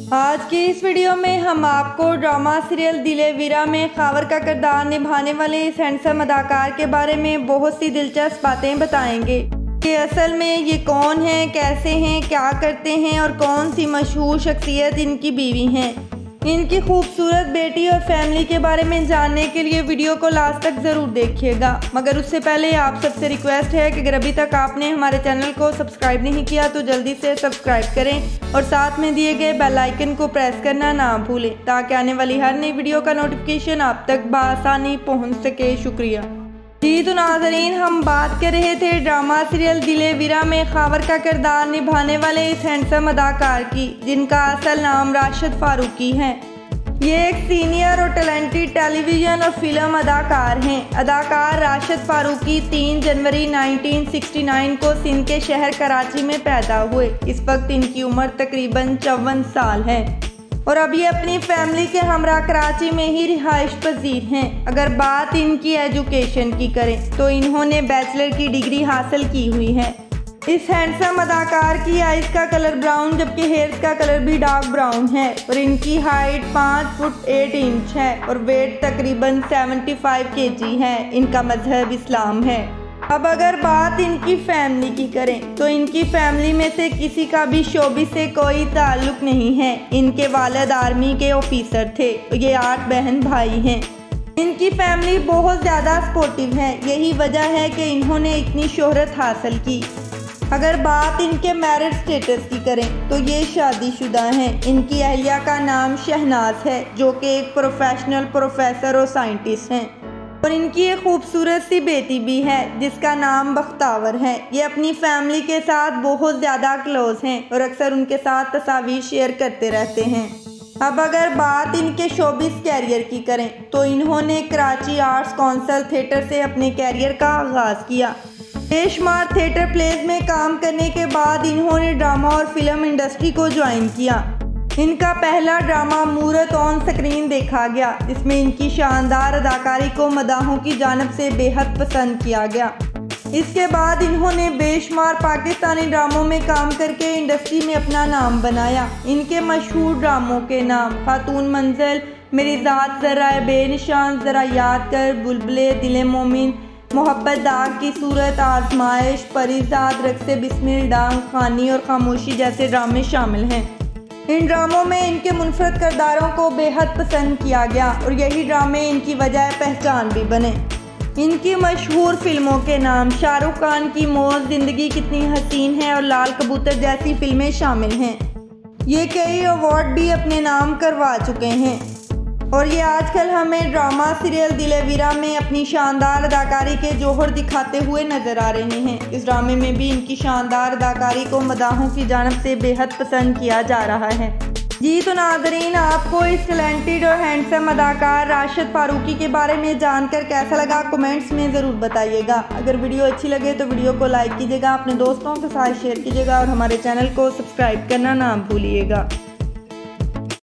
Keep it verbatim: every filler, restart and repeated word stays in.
आज की इस वीडियो में हम आपको ड्रामा सीरियल दिले वीरा में खावर का किरदार निभाने वाले इस हैंडसम अदाकार के बारे में बहुत सी दिलचस्प बातें बताएंगे कि असल में ये कौन है, कैसे हैं, क्या करते हैं और कौन सी मशहूर शख्सियत इनकी बीवी हैं। इनकी खूबसूरत बेटी और फैमिली के बारे में जानने के लिए वीडियो को लास्ट तक ज़रूर देखिएगा। मगर उससे पहले आप सबसे रिक्वेस्ट है कि अगर अभी तक आपने हमारे चैनल को सब्सक्राइब नहीं किया तो जल्दी से सब्सक्राइब करें और साथ में दिए गए बेल आइकन को प्रेस करना ना भूलें ताकि आने वाली हर नई वीडियो का नोटिफिकेशन आप तक बआसानी पहुँच सके। शुक्रिया जी। तो नाज़रीन, हम बात कर रहे थे ड्रामा सीरियल दिले वीरा में खावर का किरदार निभाने वाले इस हैंडसम अदाकार की, जिनका असल नाम राशिद फारूकी है। ये एक सीनियर और टैलेंटेड टेलीविज़न और फिल्म अदाकार हैं। अदाकार राशिद फारूकी तीन जनवरी उन्नीस सौ उनहत्तर को सिंध के शहर कराची में पैदा हुए। इस वक्त इनकी उम्र तकरीबन चौवन साल है और अब ये अपनी फैमिली के हमरा कराची में ही रिहाइश पजीर हैं। अगर बात इनकी एजुकेशन की करें तो इन्होंने बैचलर की डिग्री हासिल की हुई है। इस हैंडसम अदाकार की आइज का कलर ब्राउन जबकि हेयर्स का कलर भी डार्क ब्राउन है और इनकी हाइट पाँच फुट एट इंच है और वेट तकरीबन पचहत्तर केजी है। इनका मजहब इस्लाम है। अब अगर बात इनकी फैमिली की करें तो इनकी फैमिली में से किसी का भी शोबिस से कोई ताल्लुक नहीं है। इनके वालिद आर्मी के ऑफिसर थे। ये आठ बहन भाई हैं। इनकी फैमिली बहुत ज़्यादा सपोर्टिव है। यही वजह है कि इन्होंने इतनी शोहरत हासिल की। अगर बात इनके मैरिड स्टेटस की करें तो ये शादीशुदा हैं। इनकी अहलिया का नाम शहनाज है जो कि एक प्रोफेशनल प्रोफेसर और साइंटिस्ट हैं और इनकी एक खूबसूरत सी बेटी भी है जिसका नाम बख्तावर है। ये अपनी फैमिली के साथ बहुत ज़्यादा क्लोज हैं और अक्सर उनके साथ तस्वीर शेयर करते रहते हैं। अब अगर बात इनके शोबिस कैरियर की करें तो इन्होंने कराची आर्ट्स काउंसिल थिएटर से अपने कैरियर का आगाज़ किया। बेशुमार थिएटर प्लेस में काम करने के बाद इन्होंने ड्रामा और फिल्म इंडस्ट्री को ज्वाइन किया। इनका पहला ड्रामा मूरत ऑन स्क्रीन देखा गया जिसमें इनकी शानदार अदाकारी को मदाहों की जानिब से बेहद पसंद किया गया। इसके बाद इन्होंने बेशुमार पाकिस्तानी ड्रामों में काम करके इंडस्ट्री में अपना नाम बनाया। इनके मशहूर ड्रामों के नाम खातून मंजिल, मेरी ज़ात, ज़रा बेनिशान, ज़रा याद कर, बुलबुले, दिले मोमिन, मोहब्बत दाग की सूरत, आजमाइश, परिजाद, रक्से बिस्मिल, डांग खानी और खामोशी जैसे ड्रामे शामिल हैं। इन ड्रामों में इनके मुनफरद किरदारों को बेहद पसंद किया गया और यही ड्रामे इनकी वजह पहचान भी बने। इनकी मशहूर फिल्मों के नाम शाहरुख खान की मौत, जिंदगी कितनी हसीन है और लाल कबूतर जैसी फिल्में शामिल हैं। ये कई अवार्ड भी अपने नाम करवा चुके हैं और ये आजकल हमें ड्रामा सीरियल दिले वीरा में अपनी शानदार अदाकारी के जौहर दिखाते हुए नजर आ रहे हैं। इस ड्रामे में भी इनकी शानदार अदाकारी को मदाहों की जानिब से बेहद पसंद किया जा रहा है। जी तो नाज़रीन, आपको इस टैलेंटेड और हैंडसम अदाकार राशिद फारूकी के बारे में जानकर कैसा लगा कमेंट्स में ज़रूर बताइएगा। अगर वीडियो अच्छी लगे तो वीडियो को लाइक कीजिएगा, अपने दोस्तों के साथ शेयर कीजिएगा और हमारे चैनल को सब्सक्राइब करना ना भूलिएगा।